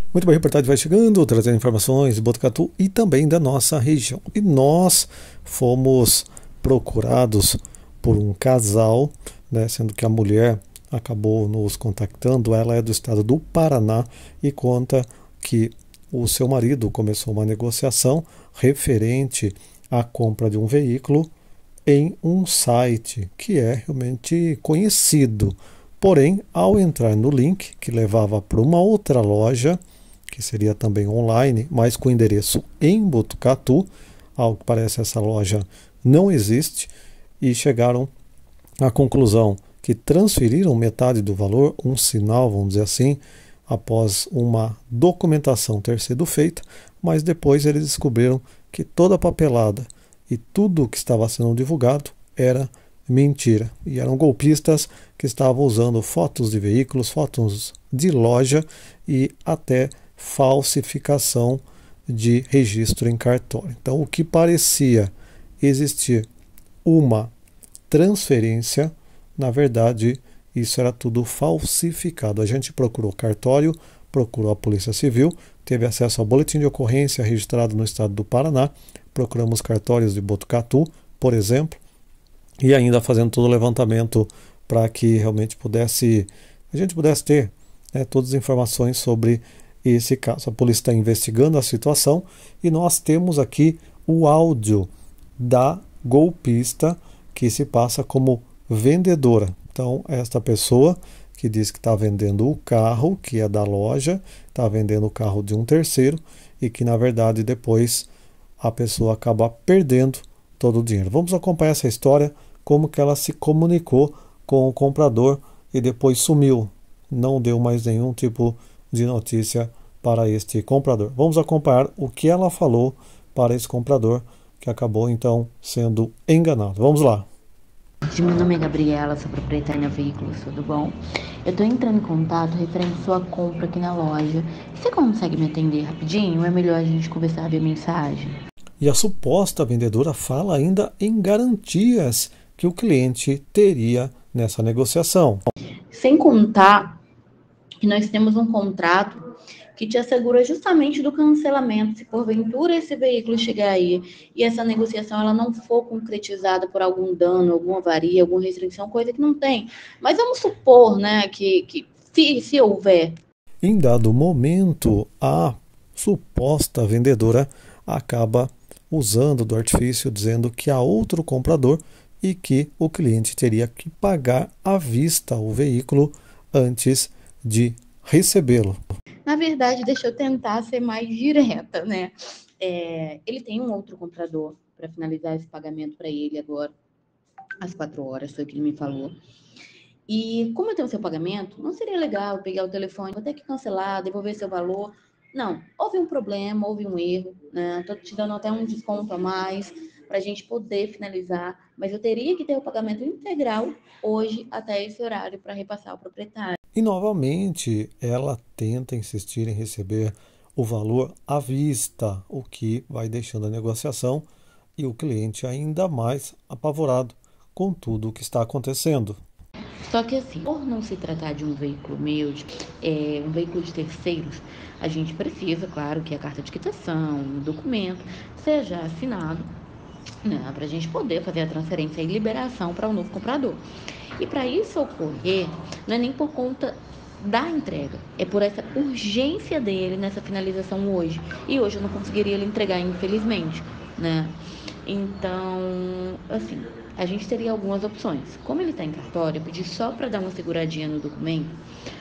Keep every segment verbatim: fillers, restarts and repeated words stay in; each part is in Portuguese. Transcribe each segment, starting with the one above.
Muito bem, a reportagem vai chegando, trazendo informações de Botucatu e também da nossa região. E nós fomos procurados por um casal, né, sendo que a mulher acabou nos contactando. Ela é do estado do Paraná e conta que o seu marido começou uma negociação referente à compra de um veículo em um site que é realmente conhecido. Porém, ao entrar no link que levava para uma outra loja, que seria também online, mas com endereço em Botucatu, ao que parece essa loja não existe, e chegaram à conclusão que transferiram metade do valor, um sinal, vamos dizer assim, após uma documentação ter sido feita, mas depois eles descobriram que toda a papelada e tudo que estava sendo divulgado era mentira. E eram golpistas que estavam usando fotos de veículos, fotos de loja e até falsificação de registro em cartório. Então, o que parecia existir uma transferência, na verdade, isso era tudo falsificado. A gente procurou cartório, procurou a Polícia Civil, teve acesso ao boletim de ocorrência registrado no estado do Paraná, procuramos cartórios de Botucatu, por exemplo, e ainda fazendo todo o levantamento para que realmente pudesse, a gente pudesse ter, né, todas as informações sobre esse caso. A polícia está investigando a situação e nós temos aqui o áudio da golpista que se passa como vendedora. Então, esta pessoa que diz que está vendendo o carro, que é da loja, está vendendo o carro de um terceiro e que, na verdade, depois a pessoa acaba perdendo todo o dinheiro. Vamos acompanhar essa história, como que ela se comunicou com o comprador e depois sumiu. Não deu mais nenhum tipo de notícia para este comprador. Vamos acompanhar o que ela falou para esse comprador, que acabou então sendo enganado. Vamos lá. Meu nome é Gabriela, sou proprietária da Veículos, tudo bom? Eu estou entrando em contato referente à sua compra aqui na loja. Você consegue me atender rapidinho? Ou é melhor a gente conversar via mensagem? E a suposta vendedora fala ainda em garantias que o cliente teria nessa negociação. Sem contar que nós temos um contrato que te assegura justamente do cancelamento, se porventura esse veículo chegar aí e essa negociação ela não for concretizada por algum dano, alguma avaria, alguma restrição, coisa que não tem. Mas vamos supor, né, que, que se, se houver. Em dado momento, a suposta vendedora acaba usando do artifício, dizendo que há outro comprador e que o cliente teria que pagar à vista o veículo antes de recebê-lo. Na verdade, deixa eu tentar ser mais direta, né? É, ele tem um outro comprador para finalizar esse pagamento para ele agora, às quatro horas, foi o que ele me falou. E como eu tenho o seu pagamento, não seria legal pegar o telefone, vou ter que cancelar, devolver seu valor. Não, houve um problema, houve um erro, né? Estou te dando até um desconto a mais para a gente poder finalizar, mas eu teria que ter o pagamento integral hoje até esse horário para repassar ao proprietário. E novamente ela tenta insistir em receber o valor à vista, o que vai deixando a negociação e o cliente ainda mais apavorado com tudo o que está acontecendo. Só que assim, por não se tratar de um veículo meu, de, é, um veículo de terceiros, a gente precisa, claro, que a carta de quitação, o documento seja assinado, né, para a gente poder fazer a transferência e liberação para o novo comprador. E para isso ocorrer, não é nem por conta da entrega, é por essa urgência dele nessa finalização hoje. E hoje eu não conseguiria ele entregar, infelizmente, né? Então, assim, a gente teria algumas opções. Como ele está em cartório, eu pedi só para dar uma seguradinha no documento,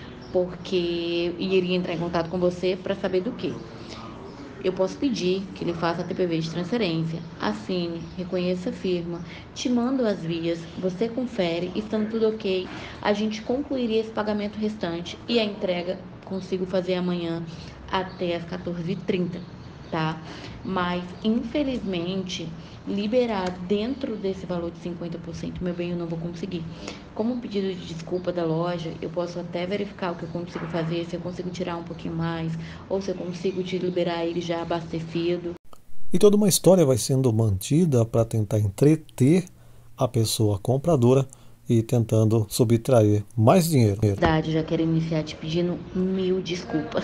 porque iria entrar em contato com você para saber do que. Eu posso pedir que ele faça a T P V de transferência, assine, reconheça a firma, te mando as vias, você confere, estando tudo ok, a gente concluiria esse pagamento restante e a entrega consigo fazer amanhã até as quatorze e trinta, tá? Mas, infelizmente, liberar dentro desse valor de cinquenta por cento, meu bem, eu não vou conseguir. Como um pedido de desculpa da loja, eu posso até verificar o que eu consigo fazer, se eu consigo tirar um pouquinho mais, ou se eu consigo te liberar ele já abastecido. E toda uma história vai sendo mantida para tentar entreter a pessoa compradora e tentando subtrair mais dinheiro. Na verdade, já quero iniciar te pedindo mil desculpas.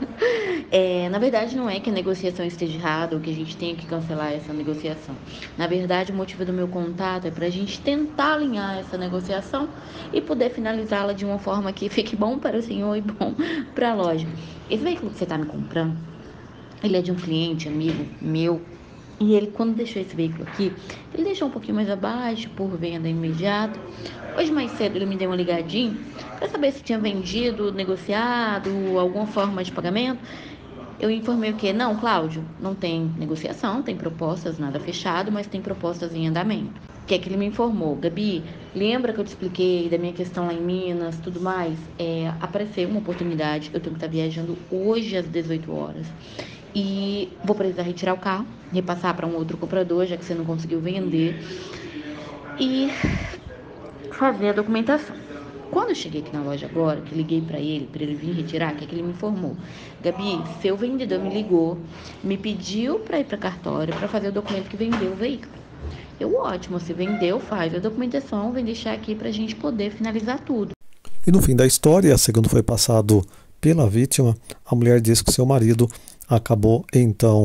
É, na verdade, não é que a negociação esteja errada ou que a gente tenha que cancelar essa negociação. Na verdade, o motivo do meu contato é para a gente tentar alinhar essa negociação e poder finalizá-la de uma forma que fique bom para o senhor e bom para a loja. Esse veículo que você está me comprando, ele é de um cliente, amigo meu, e ele, quando deixou esse veículo aqui, ele deixou um pouquinho mais abaixo, por venda imediata. Hoje mais cedo ele me deu uma ligadinha para saber se tinha vendido, negociado, alguma forma de pagamento. Eu informei o quê? Não, Cláudio, não tem negociação, tem propostas, nada fechado, mas tem propostas em andamento. O que é que ele me informou? Gabi, lembra que eu te expliquei da minha questão lá em Minas, tudo mais? É, apareceu uma oportunidade, eu tenho que estar viajando hoje às dezoito horas. E vou precisar retirar o carro, repassar para um outro comprador, já que você não conseguiu vender. E fazer a documentação. Quando eu cheguei aqui na loja agora, que liguei para ele, para ele vir retirar, que é que ele me informou. Gabi, seu vendedor me ligou, me pediu para ir para cartório para fazer o documento que vendeu o veículo. Eu, ótimo, se vendeu, faz a documentação, vem deixar aqui para a gente poder finalizar tudo. E no fim da história, segundo foi passado pela vítima, a mulher disse que seu marido acabou então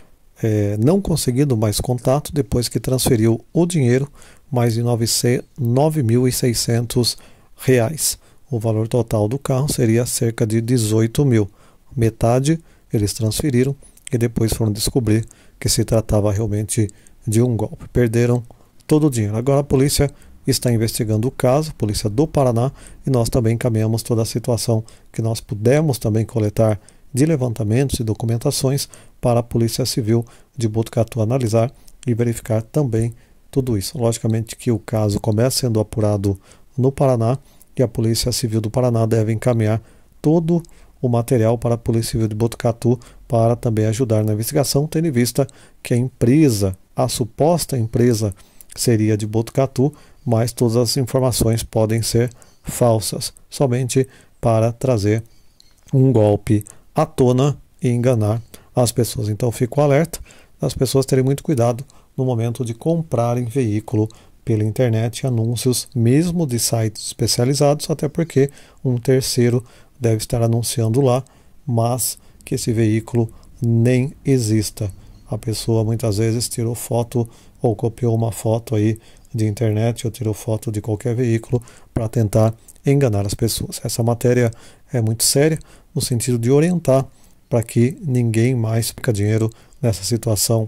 é, não conseguindo mais contato depois que transferiu o dinheiro, mais de nove mil e seiscentos reais. O valor total do carro seria cerca de dezoito mil. Metade eles transferiram e depois foram descobrir que se tratava realmente de um golpe. Perderam todo o dinheiro. Agora a polícia está investigando o caso, a polícia do Paraná, e nós também encaminhamos toda a situação que nós pudemos também coletar de levantamentos e documentações para a Polícia Civil de Botucatu analisar e verificar também tudo isso. Logicamente que o caso começa sendo apurado no Paraná e a Polícia Civil do Paraná deve encaminhar todo o material para a Polícia Civil de Botucatu para também ajudar na investigação, tendo em vista que a empresa, a suposta empresa seria de Botucatu, mas todas as informações podem ser falsas, somente para trazer um golpe à tona e enganar as pessoas. Então fico alerta, as pessoas terem muito cuidado no momento de comprarem veículo pela internet, anúncios mesmo de sites especializados, até porque um terceiro deve estar anunciando lá, mas que esse veículo nem exista. A pessoa muitas vezes tirou foto ou copiou uma foto aí de internet ou tirou foto de qualquer veículo para tentar enganar as pessoas. Essa matéria é muito séria no sentido de orientar para que ninguém mais perca dinheiro nessa situação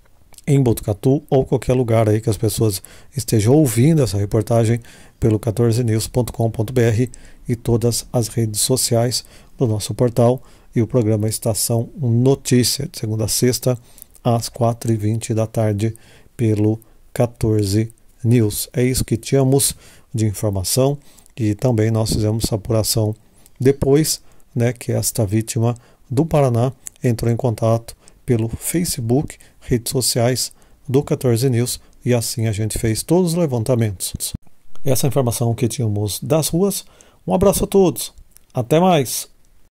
em Botucatu ou qualquer lugar aí que as pessoas estejam ouvindo essa reportagem pelo quatorze news ponto com ponto b r e todas as redes sociais do nosso portal e o programa Estação Notícia, de segunda a sexta às quatro e vinte da tarde pelo quatorze news. É isso que tínhamos de informação e também nós fizemos essa apuração depois, né, que esta vítima do Paraná entrou em contato pelo Facebook, redes sociais do quatorze news e assim a gente fez todos os levantamentos. Essa informação que tínhamos das ruas. Um abraço a todos. Até mais.